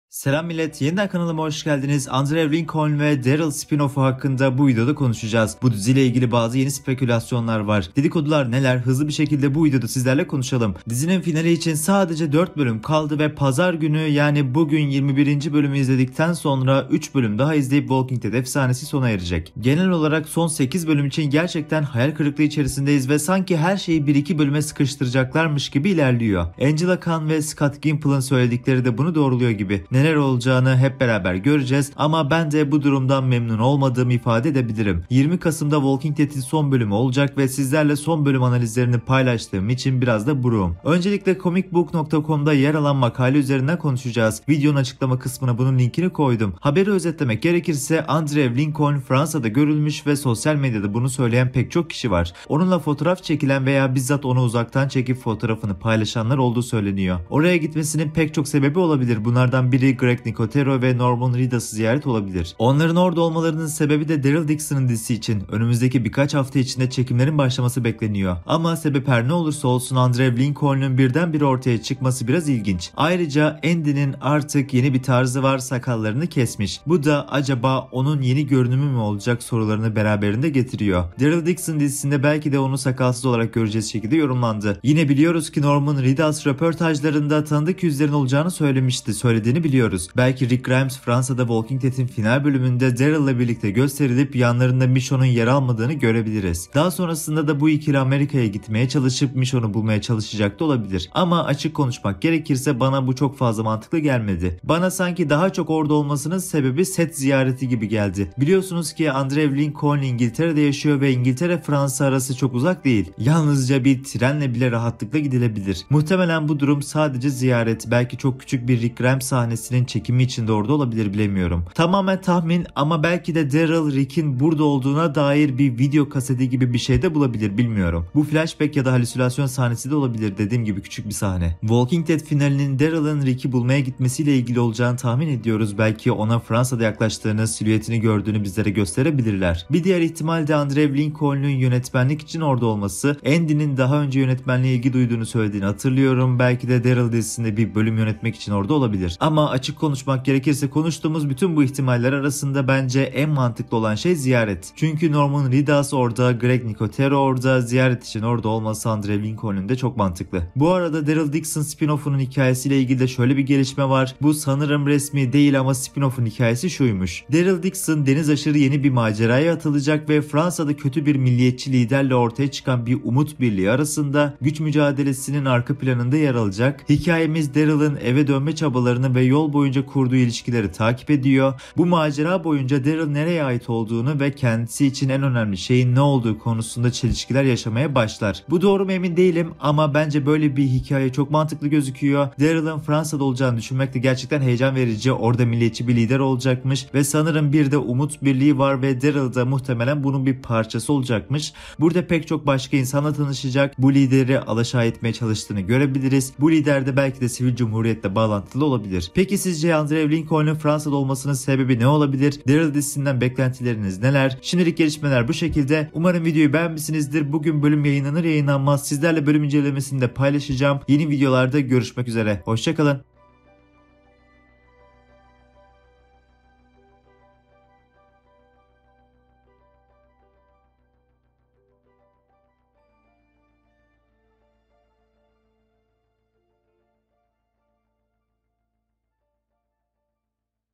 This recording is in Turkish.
Selam millet, yeniden kanalıma hoş geldiniz. Andrew Lincoln ve Daryl spin-off'u hakkında bu videoda konuşacağız. Bu diziyle ilgili bazı yeni spekülasyonlar var. Dedikodular neler? Hızlı bir şekilde bu videoda sizlerle konuşalım. Dizinin finali için sadece 4 bölüm kaldı ve pazar günü yani bugün 21. bölümü izledikten sonra 3 bölüm daha izleyip Walking Dead efsanesi sona erecek. Genel olarak son 8 bölüm için gerçekten hayal kırıklığı içerisindeyiz ve sanki her şeyi 1-2 bölüme sıkıştıracaklarmış gibi ilerliyor. Angela Khan ve Scott Gimple'ın söyledikleri de bunu doğruluyor gibi. Neler olacağını hep beraber göreceğiz ama ben de bu durumdan memnun olmadığımı ifade edebilirim. 20 Kasım'da Walking Dead'in son bölümü olacak ve sizlerle son bölüm analizlerini paylaştığım için biraz da buruğum. Öncelikle comicbook.com'da yer alan makale üzerinden konuşacağız. Videonun açıklama kısmına bunun linkini koydum. Haberi özetlemek gerekirse Andrew Lincoln Fransa'da görülmüş ve sosyal medyada bunu söyleyen pek çok kişi var. Onunla fotoğraf çekilen veya bizzat onu uzaktan çekip fotoğrafını paylaşanlar olduğu söyleniyor. Oraya gitmesinin pek çok sebebi olabilir. Bunlardan biri Greg Nicotero ve Norman Reedus'ı ziyaret olabilir. Onların orada olmalarının sebebi de Daryl Dixon'ın dizisi için önümüzdeki birkaç hafta içinde çekimlerin başlaması bekleniyor. Ama sebep her ne olursa olsun Andrew Lincoln'un birdenbire ortaya çıkması biraz ilginç. Ayrıca Andy'nin artık yeni bir tarzı var, sakallarını kesmiş. Bu da acaba onun yeni görünümü mü olacak sorularını beraberinde getiriyor. Daryl Dixon dizisinde belki de onu sakalsız olarak göreceğiz şekilde yorumlandı. Yine biliyoruz ki Norman Reedus röportajlarında tanıdık yüzlerin olacağını söylemişti. Söylediğini biliyoruz. Belki Rick Grimes Fransa'da Walking Dead'in final bölümünde Daryl'la birlikte gösterilip yanlarında Michonne'un yer almadığını görebiliriz. Daha sonrasında da bu ikili Amerika'ya gitmeye çalışıp Michonne'u bulmaya çalışacak da olabilir. Ama açık konuşmak gerekirse bana bu çok fazla mantıklı gelmedi. Bana sanki daha çok orada olmasının sebebi set ziyareti gibi geldi. Biliyorsunuz ki Andrew Lincoln İngiltere'de yaşıyor ve İngiltere-Fransa arası çok uzak değil. Yalnızca bir trenle bile rahatlıkla gidilebilir. Muhtemelen bu durum sadece ziyaret, belki çok küçük bir Rick Grimes sahnesinin çekimi içinde orada olabilir, bilemiyorum. Tamamen tahmin ama belki de Daryl Rick'in burada olduğuna dair bir video kaseti gibi bir şey de bulabilir, bilmiyorum. Bu flashback ya da halüsinasyon sahnesi de olabilir, dediğim gibi küçük bir sahne. Walking Dead finalinin Daryl'ın Rick'i bulmaya gitmesiyle ilgili olacağını tahmin ediyoruz. Belki ona Fransa'da yaklaştığını, silüetini gördüğünü bizlere gösterebilirler. Bir diğer ihtimal de Andrew Lincoln'un yönetmenlik için orada olması. Andy'nin daha önce yönetmenliğe ilgi duyduğunu söylediğini hatırlıyorum. Belki de Daryl dizisinde bir bölüm yönetmek için orada olabilir. Ama açık konuşmak gerekirse konuştuğumuz bütün bu ihtimaller arasında bence en mantıklı olan şey ziyaret. Çünkü Norman Reedus orada, Greg Nicotero orada, ziyaret için orada olması Andrew Lincoln'un de çok mantıklı. Bu arada Daryl Dixon spin-off'unun hikayesiyle ilgili de şöyle bir gelişme var. Bu sanırım resmi değil ama spin-off'un hikayesi şuymuş. Daryl Dixon deniz aşırı yeni bir maceraya atılacak ve Fransa'da kötü bir milliyetçi liderle ortaya çıkan bir umut birliği arasında güç mücadelesinin arka planında yer alacak. Hikayemiz Daryl'ın eve dönme çabalarını ve yol boyunca kurduğu ilişkileri takip ediyor. Bu macera boyunca Daryl nereye ait olduğunu ve kendisi için en önemli şeyin ne olduğu konusunda çelişkiler yaşamaya başlar. Bu doğru mu emin değilim ama bence böyle bir hikaye çok mantıklı gözüküyor. Daryl'ın Fransa'da olacağını düşünmek de gerçekten heyecan verici. Orada milliyetçi bir lider olacakmış ve sanırım bir de umut birliği var ve Daryl da muhtemelen bunun bir parçası olacakmış. Burada pek çok başka insanla tanışacak. Bu lideri alaşağı etmeye çalıştığını görebiliriz. Bu lider de belki de sivil cumhuriyetle bağlantılı olabilir. Peki sizce Andrew Lincoln'un Fransa'da olmasının sebebi ne olabilir? Daryl dizisinden beklentileriniz neler? Şimdilik gelişmeler bu şekilde. Umarım videoyu beğenmişsinizdir. Bugün bölüm yayınlanır yayınlanmaz sizlerle bölüm incelemesini de paylaşacağım. Yeni videolarda görüşmek üzere. Hoşça kalın.